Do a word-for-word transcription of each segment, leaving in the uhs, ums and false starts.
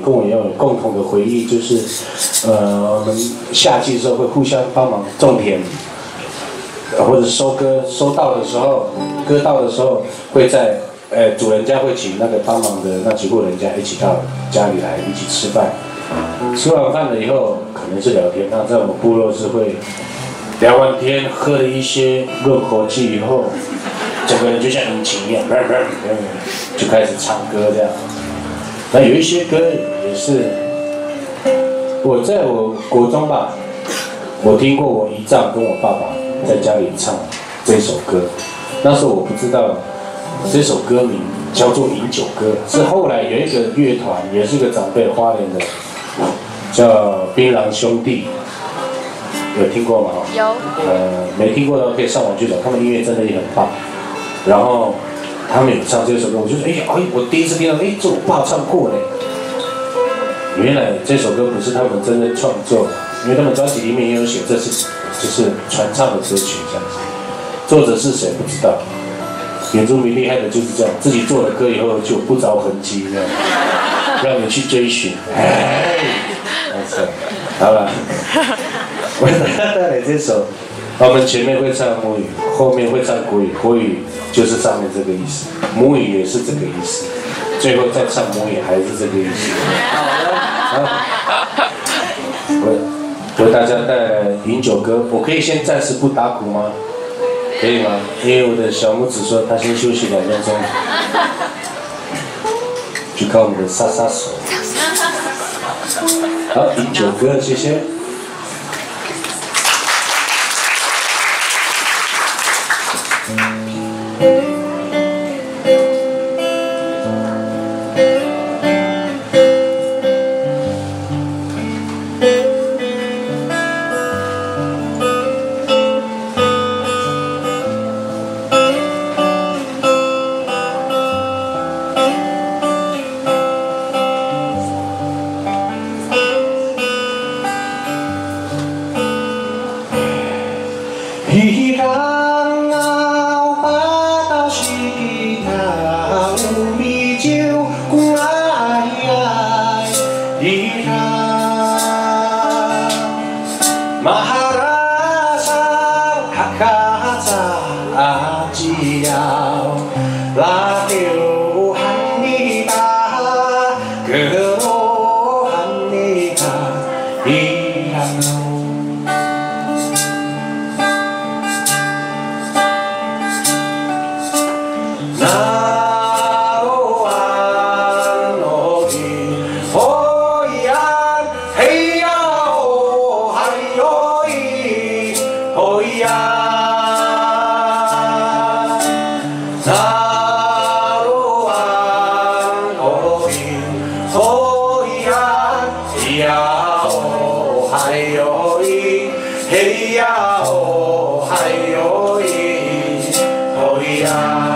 跟我一样有共同的回忆，就是呃，我们夏季的时候会互相帮忙种田，或者收割收稻的时候，割稻的时候会在呃主人家会请那个帮忙的那几户人家一起到家里来一起吃饭。吃完饭了以后，可能是聊天。那在我们部落是会聊完天，喝了一些润喉剂以后，整个人就像引擎一样，就开始唱歌这样。那有一些歌也是，我在我国中吧，我听过我姨丈跟我爸爸在家里唱这首歌。那时候我不知道这首歌名叫做《饮酒歌》，是后来有一个乐团，也是个长辈花莲的，叫槟榔兄弟，有听过吗？ 有。 呃，没听过的可以上网去找，他们音乐真的也很棒。然后他们有唱这首歌，我就说，哎呀，哎，我第一次听到，哎，这我爸唱过嘞。原来这首歌不是他们真的创作，因为他们专辑里面也有写，这是就是传唱的歌曲这样子。作者是谁不知道。原住民厉害的就是这样，自己做了歌以后就不着痕迹，那样让你去追寻。哎，好了，我给大家带来这首，我们前面会唱母语，后面会唱国语，国语就是上面这个意思，母语也是这个意思，最后再唱母语还是这个意思。好了，我为大家带来饮酒歌，我可以先暂时不打鼓吗？可以吗？因为我的小拇指说他先休息两分钟，去看我们的沙沙手。好，饮酒歌，谢谢。一人熬八道是他有米酒爱爱一人马哈拉萨哈卡扎阿吉要拉丢汉尼达格罗汉尼达一人。嘿呀哦，嗨哟咦，哦呀。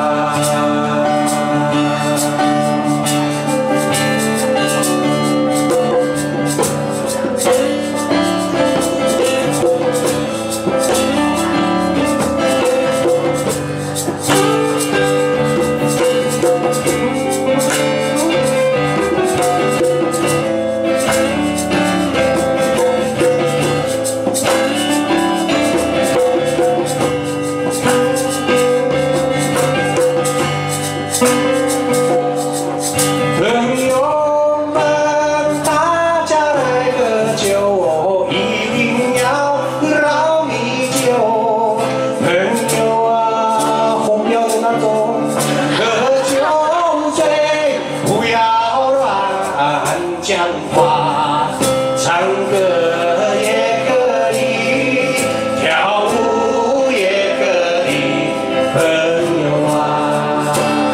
讲话，唱歌也可以，跳舞也可以，朋友啊。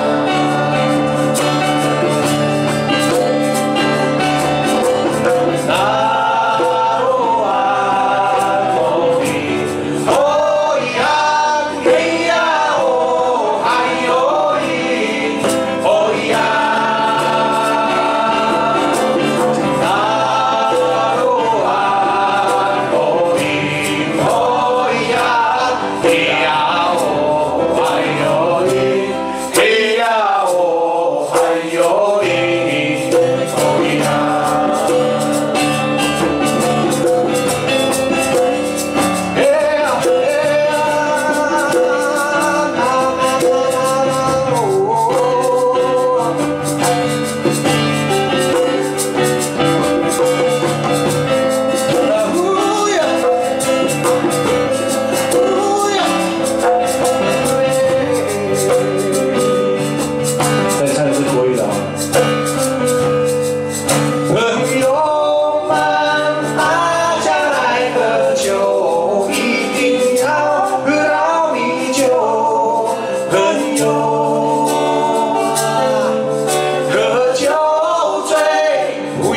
那罗啊罗比，哦呀嘿呀哦嗨哟咦，哦呀。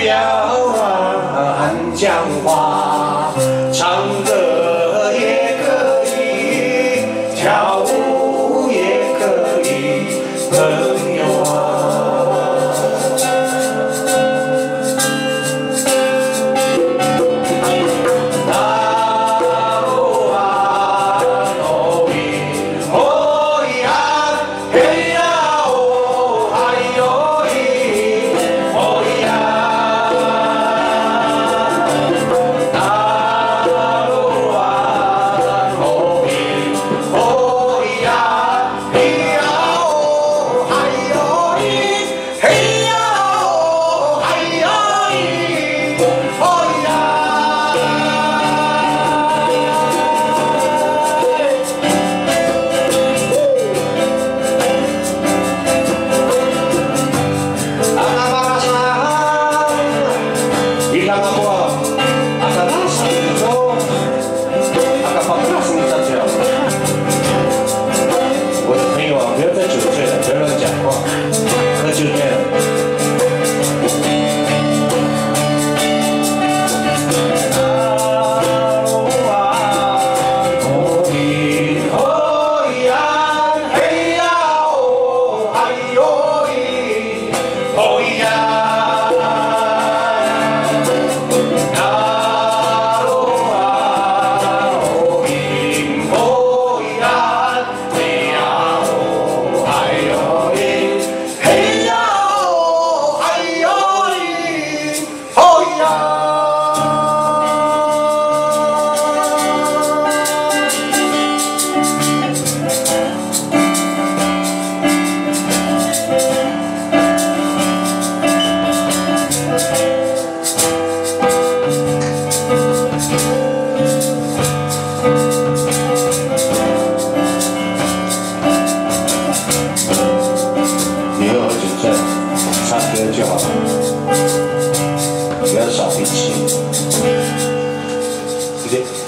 啊，讲话，唱歌也可以，跳舞也可以，朋友啊。那罗啊，罗伊，哦呀，嘿呀哦，哎呦咦，哦呀。 我的朋友啊，不要再酒醉了，不要乱讲话，喝酒醉了。唱歌就好了，不要耍脾气。对。